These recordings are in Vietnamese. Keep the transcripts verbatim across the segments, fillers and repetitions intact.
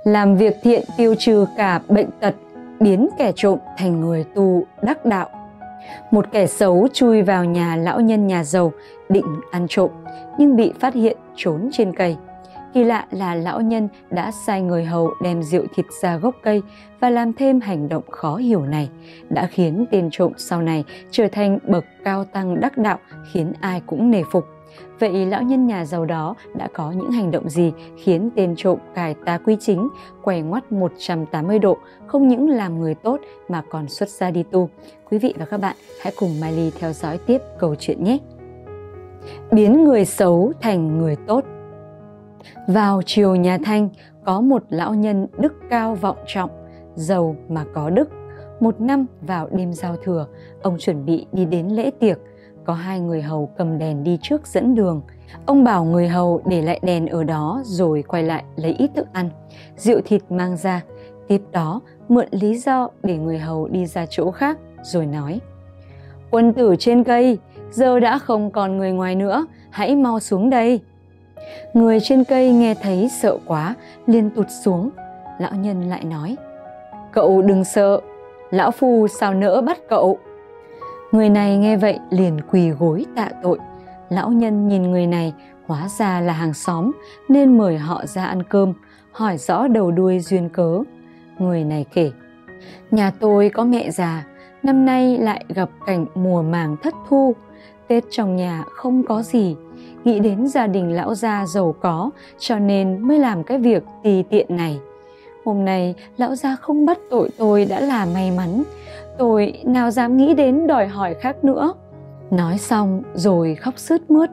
Làm việc thiện tiêu trừ cả bệnh tật, biến kẻ trộm thành người tu đắc đạo. Một kẻ xấu chui vào nhà lão nhân nhà giàu định ăn trộm, nhưng bị phát hiện trốn trên cây. Kỳ lạ là lão nhân đã sai người hầu đem rượu thịt ra gốc cây và làm thêm hành động khó hiểu này, đã khiến tên trộm sau này trở thành bậc cao tăng đắc đạo, khiến ai cũng nể phục. Vậy lão nhân nhà giàu đó đã có những hành động gì khiến tên trộm cải tà quy chính, quay ngoắt một trăm tám mươi độ, không những làm người tốt mà còn xuất gia đi tu? Quý vị và các bạn hãy cùng Mai Ly theo dõi tiếp câu chuyện nhé! Biến người xấu thành người tốt. Vào triều nhà Thanh, có một lão nhân đức cao vọng trọng, giàu mà có đức. Một năm vào đêm giao thừa, ông chuẩn bị đi đến lễ tiệc. Có hai người hầu cầm đèn đi trước dẫn đường. Ông bảo người hầu để lại đèn ở đó rồi quay lại lấy ít thức ăn, rượu thịt mang ra. Tiếp đó mượn lý do để người hầu đi ra chỗ khác rồi nói: "Quân tử trên cây, giờ đã không còn người ngoài nữa, hãy mau xuống đây." Người trên cây nghe thấy sợ quá, liền tụt xuống. Lão nhân lại nói: "Cậu đừng sợ, lão phu sao nỡ bắt cậu." Người này nghe vậy liền quỳ gối tạ tội. Lão nhân nhìn người này, hóa ra là hàng xóm nên mời họ ra ăn cơm, hỏi rõ đầu đuôi duyên cớ. Người này kể: "Nhà tôi có mẹ già, năm nay lại gặp cảnh mùa màng thất thu, Tết trong nhà không có gì, nghĩ đến gia đình lão gia giàu có cho nên mới làm cái việc tì tiện này. Hôm nay lão gia không bắt tội tôi đã là may mắn, tôi nào dám nghĩ đến đòi hỏi khác nữa." Nói xong rồi khóc sướt mướt.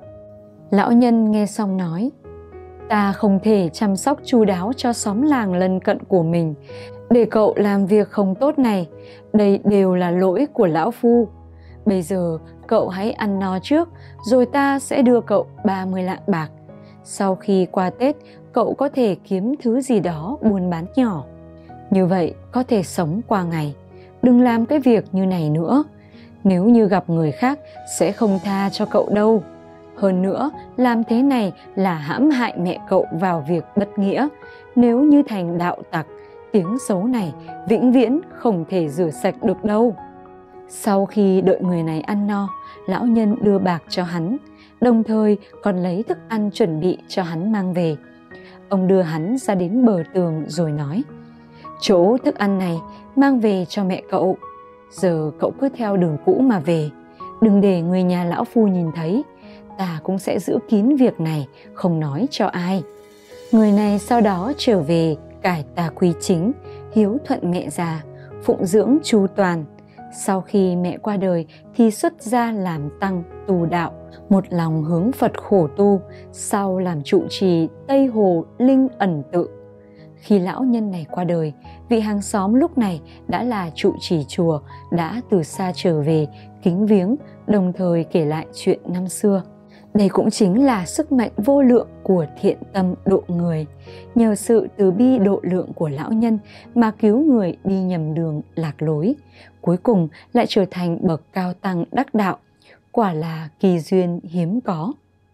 Lão nhân nghe xong nói: "Ta không thể chăm sóc chu đáo cho xóm làng lân cận của mình để cậu làm việc không tốt này, đây đều là lỗi của lão phu. Bây giờ cậu hãy ăn no trước, rồi ta sẽ đưa cậu ba mươi lạng bạc. Sau khi qua Tết, cậu có thể kiếm thứ gì đó buôn bán nhỏ. Như vậy có thể sống qua ngày. Đừng làm cái việc như này nữa. Nếu như gặp người khác sẽ không tha cho cậu đâu. Hơn nữa, làm thế này là hãm hại mẹ cậu vào việc bất nghĩa. Nếu như thành đạo tặc, tiếng xấu này vĩnh viễn không thể rửa sạch được đâu." Sau khi đợi người này ăn no, lão nhân đưa bạc cho hắn, đồng thời còn lấy thức ăn chuẩn bị cho hắn mang về. Ông đưa hắn ra đến bờ tường rồi nói: "Chỗ thức ăn này mang về cho mẹ cậu. Giờ cậu cứ theo đường cũ mà về, đừng để người nhà lão phu nhìn thấy. Ta cũng sẽ giữ kín việc này, không nói cho ai." Người này sau đó trở về cải tà quy chính, hiếu thuận mẹ già, phụng dưỡng chu toàn. Sau khi mẹ qua đời thì xuất gia làm tăng tu đạo, một lòng hướng Phật khổ tu, sau làm trụ trì Tây Hồ Linh Ẩn Tự. Khi lão nhân này qua đời, vị hàng xóm lúc này đã là trụ trì chùa, đã từ xa trở về kính viếng, đồng thời kể lại chuyện năm xưa. Đây cũng chính là sức mạnh vô lượng của thiện tâm độ người. Nhờ sự từ bi độ lượng của lão nhân mà cứu người đi nhầm đường lạc lối, cuối cùng lại trở thành bậc cao tăng đắc đạo. Quả là kỳ duyên hiếm có.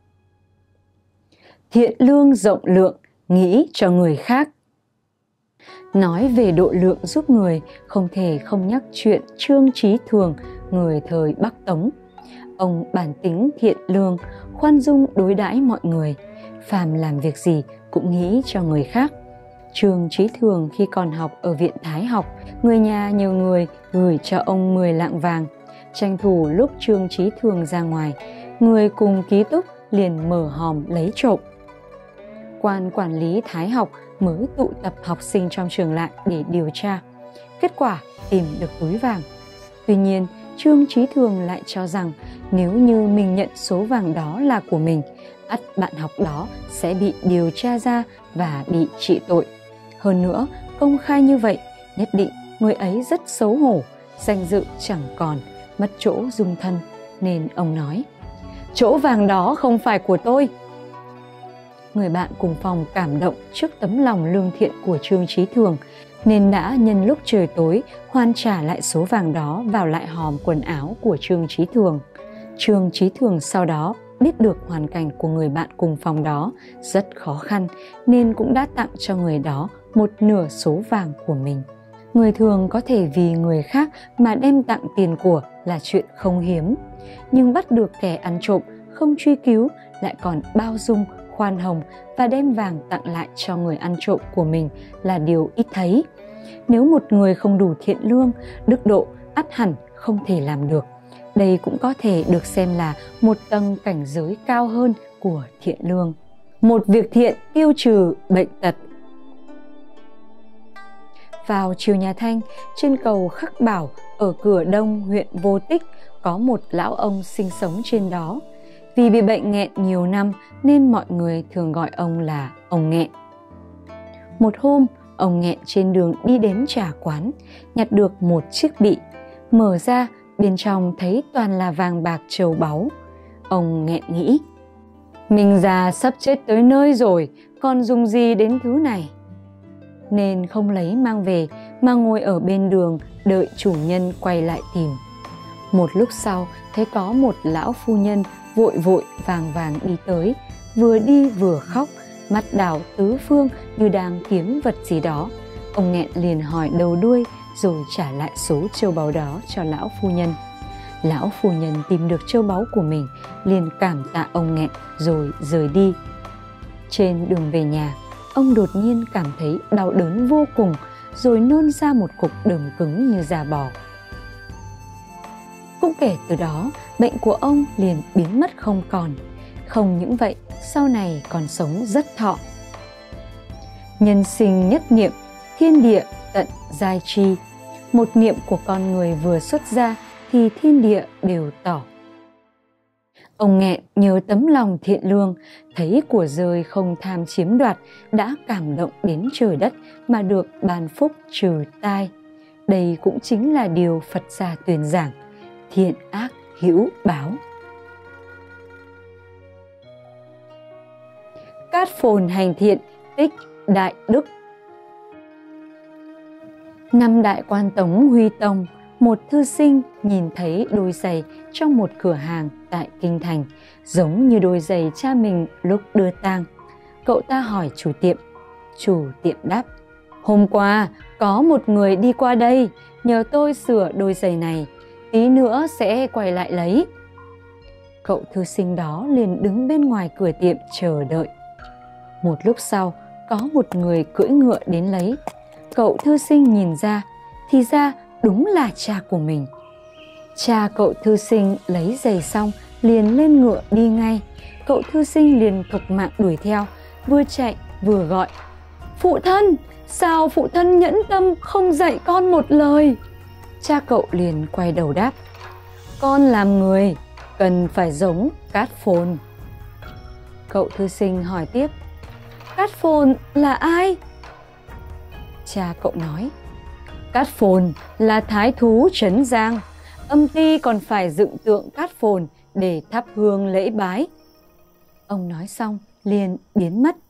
Thiện lương rộng lượng, nghĩ cho người khác. Nói về độ lượng giúp người, không thể không nhắc chuyện Trương Chí Thường, người thời Bắc Tống. Ông bản tính thiện lương, khoan dung đối đãi mọi người, phàm làm việc gì cũng nghĩ cho người khác. Trương Chí Thường khi còn học ở viện Thái học, người nhà nhiều người gửi cho ông mười lạng vàng. Tranh thủ lúc Trương Chí Thường ra ngoài, người cùng ký túc liền mở hòm lấy trộm. Quan quản lý Thái học mới tụ tập học sinh trong trường lại để điều tra. Kết quả tìm được túi vàng. Tuy nhiên, Trương Chí Thường lại cho rằng nếu như mình nhận số vàng đó là của mình, ắt bạn học đó sẽ bị điều tra ra và bị trị tội. Hơn nữa, công khai như vậy, nhất định người ấy rất xấu hổ, danh dự chẳng còn, mất chỗ dung thân, nên ông nói: "Chỗ vàng đó không phải của tôi." Người bạn cùng phòng cảm động trước tấm lòng lương thiện của Trương Chí Thường, nên đã nhân lúc trời tối hoàn trả lại số vàng đó vào lại hòm quần áo của Trương Chí Thường. Trương Chí Thường sau đó biết được hoàn cảnh của người bạn cùng phòng đó rất khó khăn, nên cũng đã tặng cho người đó một nửa số vàng của mình. Người thường có thể vì người khác mà đem tặng tiền của là chuyện không hiếm, nhưng bắt được kẻ ăn trộm không truy cứu lại còn bao dung, khoan hồng và đem vàng tặng lại cho người ăn trộm của mình là điều ít thấy. Nếu một người không đủ thiện lương, đức độ ắt hẳn không thể làm được. Đây cũng có thể được xem là một tầng cảnh giới cao hơn của thiện lương. Một việc thiện tiêu trừ bệnh tật. Vào triều nhà Thanh, trên cầu Khắc Bảo ở cửa Đông huyện Vô Tích có một lão ông sinh sống trên đó. Vì bị bệnh nghẹn nhiều năm nên mọi người thường gọi ông là ông nghẹn. Một hôm, ông nghẹn trên đường đi đến trà quán, nhặt được một chiếc bị, mở ra bên trong thấy toàn là vàng bạc châu báu. Ông nghẹn nghĩ, mình già sắp chết tới nơi rồi, còn dùng gì đến thứ này? Nên không lấy mang về mà ngồi ở bên đường đợi chủ nhân quay lại tìm. Một lúc sau thấy có một lão phu nhân vội vội vàng vàng đi tới, vừa đi vừa khóc, mắt đảo tứ phương như đang kiếm vật gì đó. Ông nghẹn liền hỏi đầu đuôi rồi trả lại số châu báu đó cho lão phu nhân. Lão phu nhân tìm được châu báu của mình, liền cảm tạ ông nghẹn rồi rời đi. Trên đường về nhà, ông đột nhiên cảm thấy đau đớn vô cùng, rồi nôn ra một cục đờm cứng như da bò. Cũng kể từ đó, bệnh của ông liền biến mất không còn. Không những vậy, sau này còn sống rất thọ. Nhân sinh nhất niệm, thiên địa tận giai tri. Một niệm của con người vừa xuất ra thì thiên địa đều tỏ. Ông nghẹn nhớ tấm lòng thiện lương, thấy của rơi không tham chiếm đoạt, đã cảm động đến trời đất mà được ban phúc trừ tai. Đây cũng chính là điều Phật gia tuyên giảng, thiện ác hữu báo. Cát phồn hành thiện, tích đại đức. Năm Đại Quan Tống Huy Tông, một thư sinh nhìn thấy đôi giày trong một cửa hàng tại Kinh Thành, giống như đôi giày cha mình lúc đưa tang. Cậu ta hỏi chủ tiệm. Chủ tiệm đáp, hôm qua có một người đi qua đây, nhờ tôi sửa đôi giày này, tí nữa sẽ quay lại lấy. Cậu thư sinh đó liền đứng bên ngoài cửa tiệm chờ đợi. Một lúc sau, có một người cưỡi ngựa đến lấy. Cậu thư sinh nhìn ra, thì ra đúng là cha của mình. Cha cậu thư sinh lấy giày xong liền lên ngựa đi ngay. Cậu thư sinh liền thục mạng đuổi theo, vừa chạy vừa gọi, phụ thân, sao phụ thân nhẫn tâm không dạy con một lời? Cha cậu liền quay đầu đáp, con làm người cần phải giống Cát Phồn. Cậu thư sinh hỏi tiếp, Cát Phồn là ai? Cha cậu nói, Cát Phồn là thái thú Trấn Giang, âm ty còn phải dựng tượng Cát Phồn để thắp hương lễ bái. Ông nói xong liền biến mất.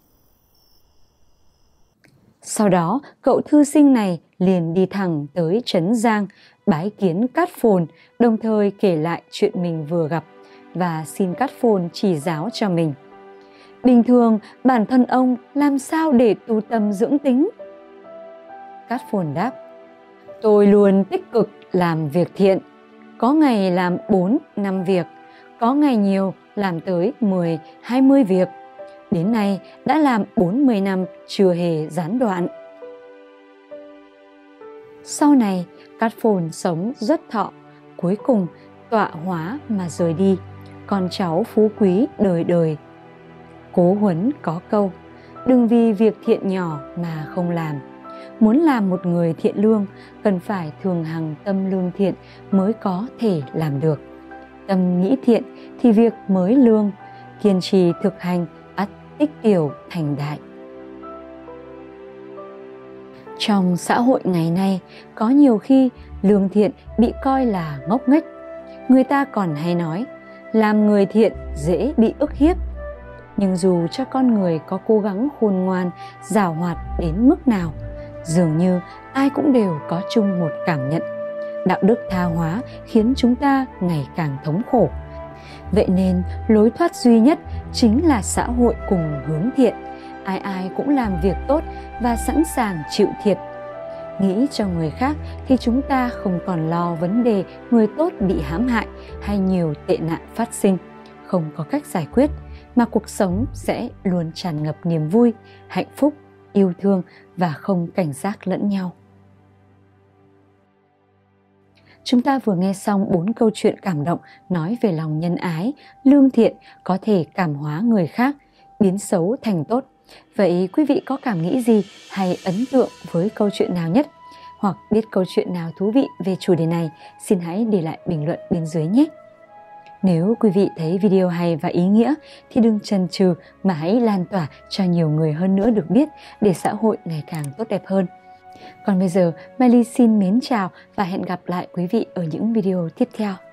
Sau đó cậu thư sinh này liền đi thẳng tới Trấn Giang bái kiến Cát Phồn, đồng thời kể lại chuyện mình vừa gặp và xin Cát Phồn chỉ giáo cho mình. Bình thường bản thân ông làm sao để tu tâm dưỡng tính? Cát Phồn đáp, tôi luôn tích cực làm việc thiện, có ngày làm bốn năm việc, có ngày nhiều làm tới mười hai mươi việc. Đến nay đã làm bốn mươi năm chưa hề gián đoạn. Sau này Cát Phồn sống rất thọ, cuối cùng tọa hóa mà rời đi, con cháu phú quý đời đời. Cố Huấn có câu, đừng vì việc thiện nhỏ mà không làm. Muốn làm một người thiện lương, cần phải thường hằng tâm lương thiện mới có thể làm được. Tâm nghĩ thiện thì việc mới lương, kiên trì thực hành ắt tích tiểu thành đại. Trong xã hội ngày nay, có nhiều khi lương thiện bị coi là ngốc nghếch. Người ta còn hay nói, làm người thiện dễ bị ức hiếp. Nhưng dù cho con người có cố gắng khôn ngoan, giàu hoạt đến mức nào, dường như ai cũng đều có chung một cảm nhận. Đạo đức tha hóa khiến chúng ta ngày càng thống khổ. Vậy nên lối thoát duy nhất chính là xã hội cùng hướng thiện. ai ai cũng làm việc tốt và sẵn sàng chịu thiệt. Nghĩ cho người khác thì chúng ta không còn lo vấn đề người tốt bị hãm hại hay nhiều tệ nạn phát sinh, không có cách giải quyết, mà cuộc sống sẽ luôn tràn ngập niềm vui, hạnh phúc, yêu thương và không cảnh giác lẫn nhau. Chúng ta vừa nghe xong bốn câu chuyện cảm động nói về lòng nhân ái, lương thiện có thể cảm hóa người khác, biến xấu thành tốt. Vậy quý vị có cảm nghĩ gì hay ấn tượng với câu chuyện nào nhất? Hoặc biết câu chuyện nào thú vị về chủ đề này, xin hãy để lại bình luận bên dưới nhé! Nếu quý vị thấy video hay và ý nghĩa thì đừng chần chừ mà hãy lan tỏa cho nhiều người hơn nữa được biết để xã hội ngày càng tốt đẹp hơn. Còn bây giờ, Mai Ly xin mến chào và hẹn gặp lại quý vị ở những video tiếp theo.